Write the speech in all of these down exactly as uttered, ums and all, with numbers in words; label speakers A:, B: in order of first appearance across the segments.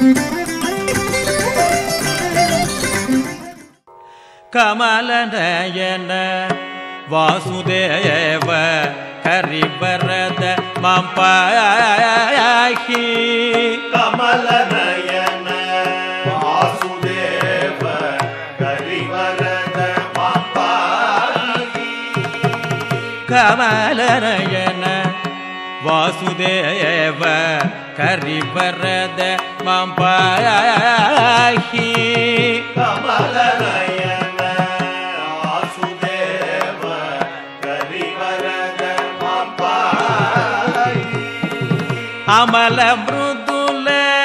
A: ಕಮಲನಯನ ವಾಸುದೇವ ಕರಿಬರದ ಮಾಂಪಾಹಿ
B: ಕಮಲನಯನ ವಾಸುದೇವ ಕರಿಬರದ ಮಾಂಪಾಹಿ
A: ಕಮಲನಯನ ವಾಸುದೇವ ಕರಿಬರದ ಮಾಂಪಾಹಿ
B: ಕಮಲನಯನ ವಾಸುದೇವ ಕರಿಬರದ ಮಾಂಪಾಹಿ
A: ಅಮಲ ಮೃದುಲ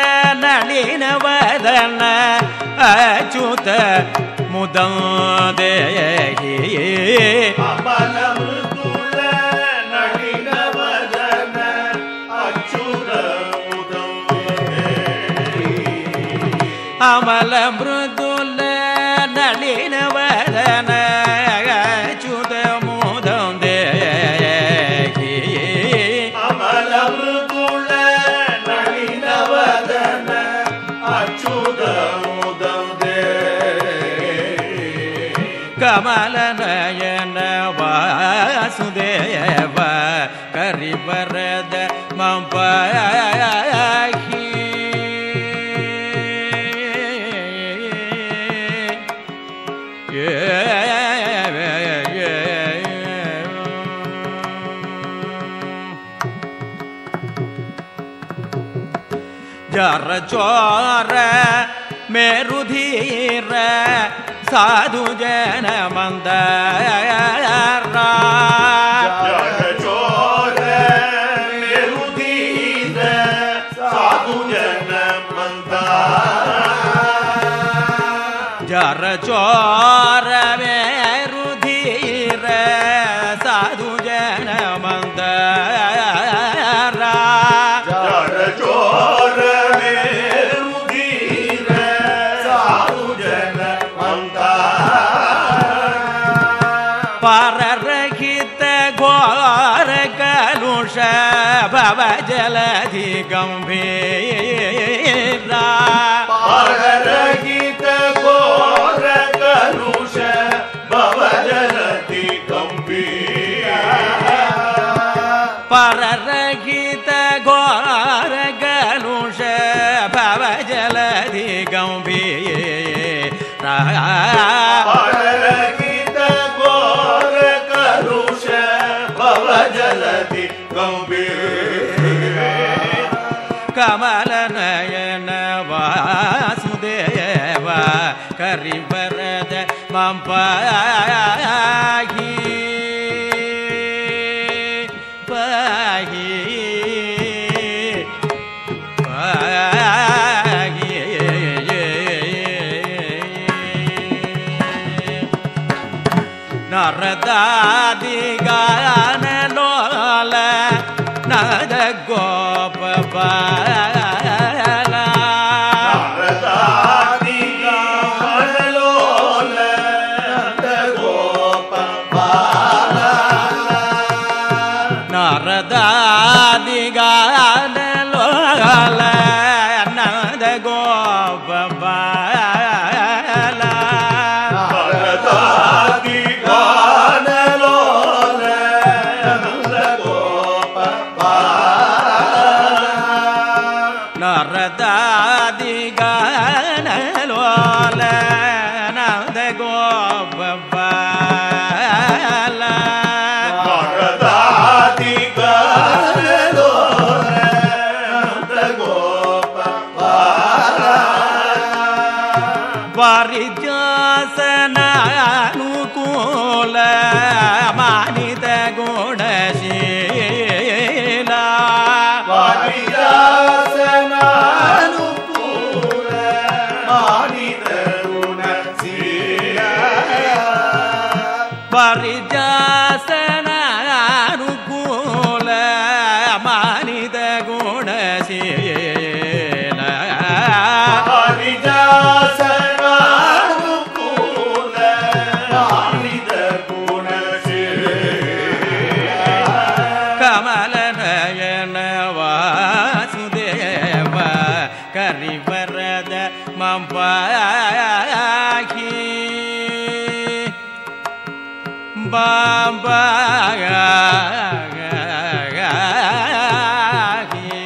A: ನಳಿನವದನ ಅಚ್ಯುತ ಮುದಂದೇಹಿ
B: ಅಮಲ ಮೃದುಲ ನಳಿನವದನ ಅಚ್ಯುತ ಮುದಂದೇಹಿ
A: ಅಮಲ ಮೃದುಲ ನಳಿನವದನ ಅಚ್ಯುತ ಮುದಂದೇಹಿ
B: ಅಮಲ ಮೃದುಲ ನಳಿನವದನ ಅಚ್ಯುತ ಮುದಂದೇಹಿ
A: ಕಮಲನಯನ ವಾಸುದೇವ ಕರಿಬರದ ಮಾಂಪಾಹಿ ಜರ ಚೋರ ಮೇರುಧೀರ ಸಾಧು ಜನ ಮಂದಾರ
B: ಜರ ಚೋರ ಮೇರುಧೀರ ಸಾಧು ಜನ ಮಂದಾರ
A: ಜರ ಚೋರ ಮೇರುಧೀರ ಸಾಧು ಜನ ಮಂದಾರ
B: ಜರ ಚೋರ ಮೇರುಧೀರ ಸಾಧು ಜನ ಮಂದಾರ
A: ಪರರಹಿತ ಘೋರ ಕಲುಷ ಭವ ಜಲಧಿ ಗಂಭೀರ
B: ಪರರಹಿತ ಘೋರ ಕಲುಷ ಭವ ಜಲಧಿ ಗಂಭೀರ
A: ಪರರಹಿತ ಘೋರ ಕಲುಷ ಭವ ಜಲಧಿ ಗಂಭೀರ
B: ಪರರಹಿತ ಘೋರ ಕಲುಷ ಭವ ಜಲಧಿ ಗಂಭೀರ
A: ಕಮಲನಯನ ವಾಸುದೇವ ಕರಿಬರದ ಮಾಂಪಾಹಿ ಪಾಹಿ ಪಾಹಿ ನರದಾದಿ ಗಾನ ಲೋಲ ನದ ಗೋಪ ಬಾಲ
B: ನರದಾದಿ ಗಾನ ಲೋಲ ನದ ಗೋಪ ಬಾಲ
A: ನರದಾದಿ ಗಾನ ಲೋಲ ನದ ಗೋಪ ಬಾಲ
B: ನರದಾದಿ ಗಾನ ಲೋಲ ನದ ಗೋಪ ಬಾಲ
A: ನರದಾದಿ ಗಾನ ಲೋಲ ನದ ಗೋಪ ಬಾಲ
B: ನರದಾದಿ ಗಾನ ಲೋಲ ನದ ಗೋಪ ಬಾಲ
A: ವಾರಿಜಾಸನ ಅನುಕೂಲ ಮಾನಿತ ಗುಣಶೀಲ
B: ವಾರಿಜಾಸನ ಅನುಕೂಲ ಮಾನಿತ ಗುಣಶೀಲ
A: ವಾರಿಜಾಸನ ಅನುಕೂಲ ಮಾನಿತ ಗುಣಶೀಲ
B: ವಾರಿಜಾಸನ
A: கரிவரத மம்பாகி பாம்பாகி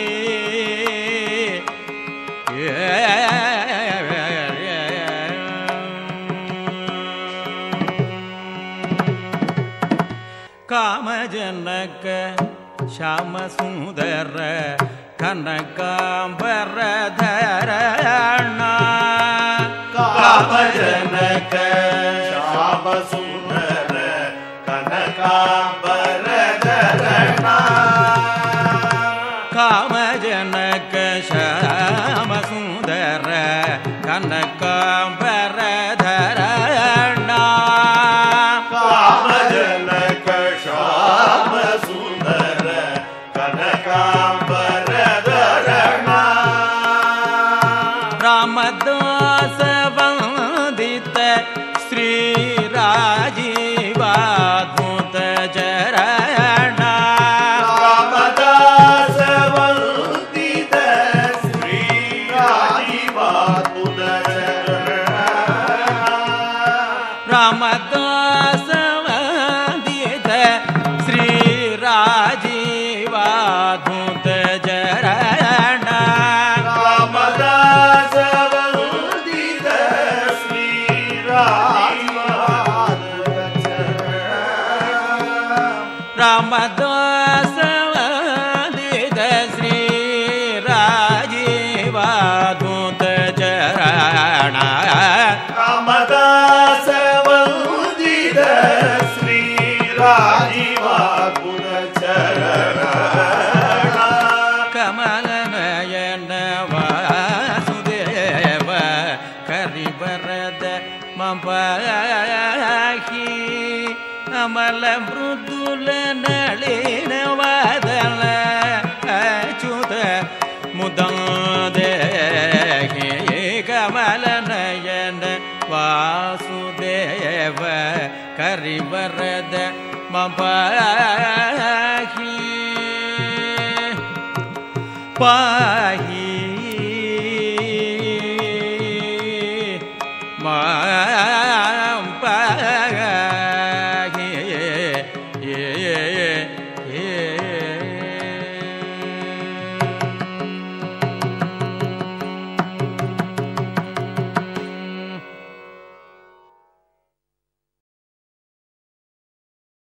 A: காமஜனக ஷாம சுந்தர கனகாம்பரதரண
B: காமஜனக ஷாம சுந்தர கனகாம்பரதரண
A: காமஜனக ஷாம சுந்தர கனகாம்பரதரண
B: காமஜனக ஷாம சுந்தர கனகாம்பரதரண
A: ராமதாச வந்தித ஸ்ரீ ராஜீவாத்முத சரண
B: ராமதாச வந்தித ஸ்ரீ ராஜீவாத்முத சரண
A: ராமதாச வந்தித ஸ்ரீ ராஜீவாத்முத சரண
B: ராமதாச வந்தித ஸ்ரீ ராஜீவாத்முத சரண
A: ராமதாச வந்தித ஸ்ரீ ராஜீவாத்முத சரண
B: ராமதாச வந்தித ஸ்ரீ ராஜீவாத்முத சரண
A: கமலநயன வாசுதேவ கரிவரத மம்பாகி அமல மிருதுல நளின வதன அச்சுத முதாதேகி கமலநயன வாசுதேவ கரிவரத மம்பாகி பாஹி